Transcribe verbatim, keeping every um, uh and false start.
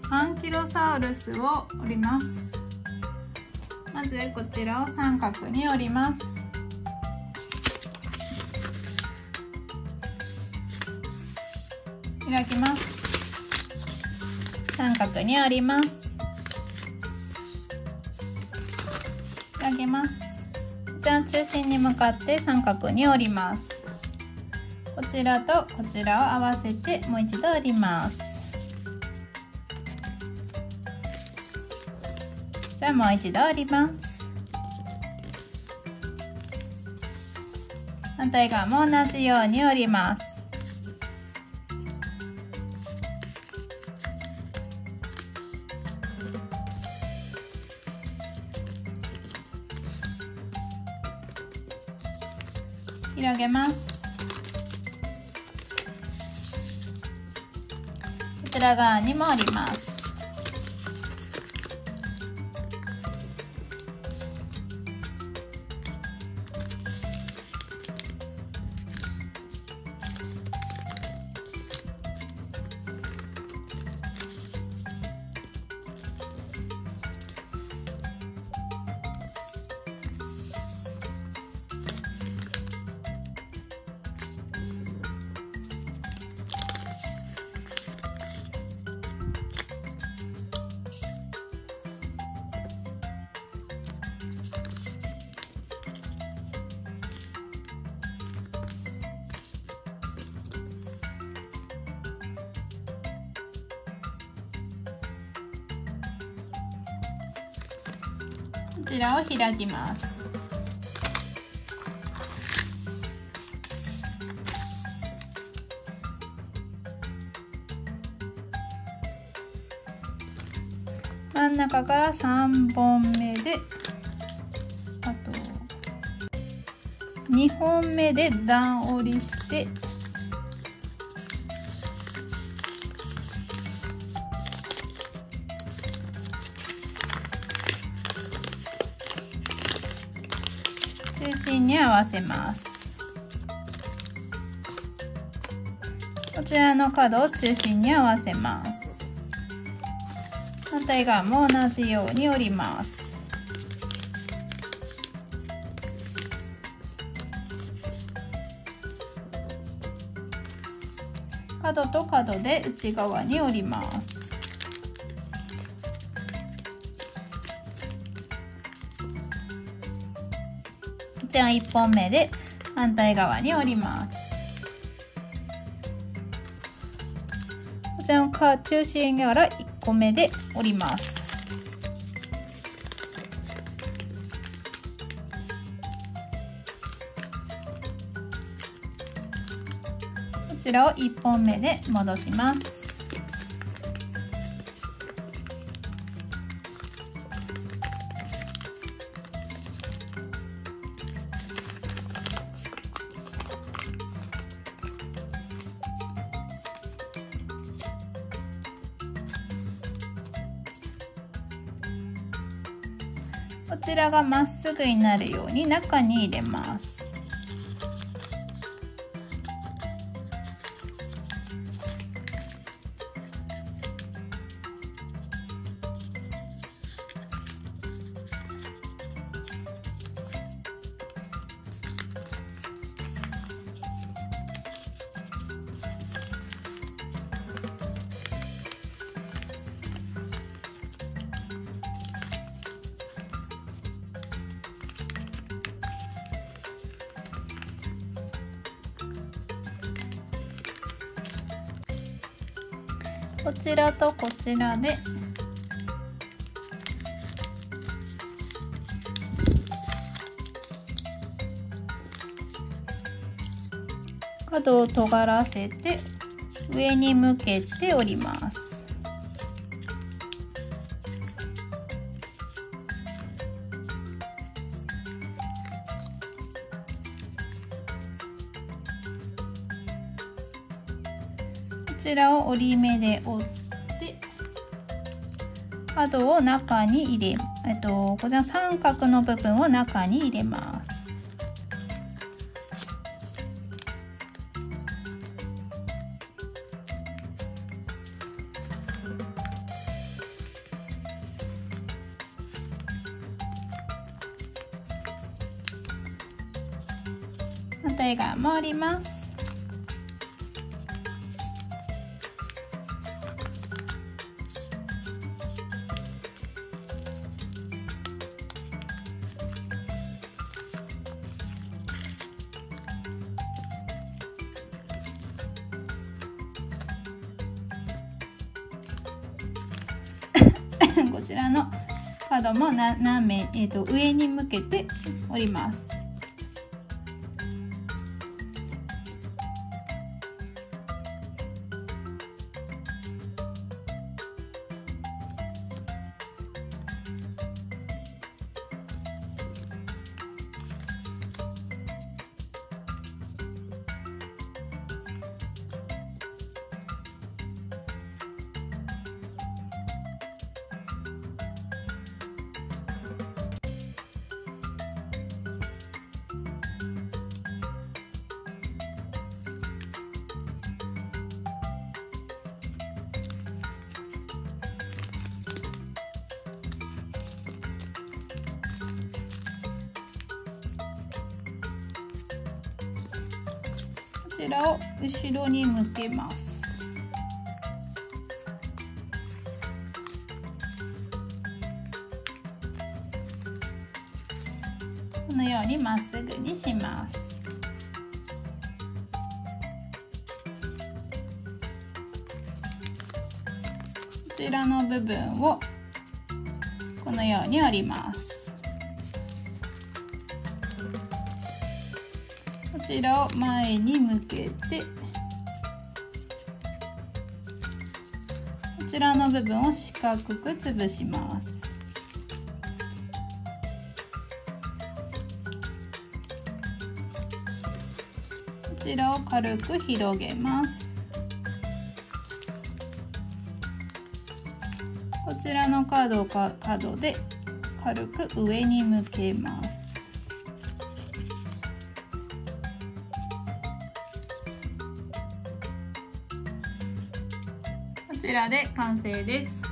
アンキロサウルスを折ります。まずこちらを三角に折ります。開きます。三角に折ります。開けます。じゃあ中心に向かって三角に折ります。こちらとこちらを合わせてもう一度折ります。じゃあもう一度折ります。反対側も同じように折ります。広げます。こちら側にも折ります。こちらを開きます。真ん中からさんぼんめで、あとにほんめで段折りして、中心に合わせます。こちらの角を中心に合わせます。反対側も同じように折ります。角と角で内側に折ります。じゃあいっぽんめで反対側に折ります。こちらの中心からいっこめで折ります。こちらをいっぽんめで戻します。こちらがまっすぐになるように中に入れます。こちらとこちらで角を尖らせて上に向けて折ります。こちらを折り目で折って角を中に入れ、えっと、こちら三角の部分を中に入れます。 反対側も折ります。こちらの角も斜め、えーと、上に向けて折ります。こちらを後ろに向けます。このようにまっすぐにします。こちらの部分をこのように折ります。こちらを前に向けて、こちらの部分を四角く潰します。こちらを軽く広げます。こちらの角か角で軽く上に向けます。こちらで完成です。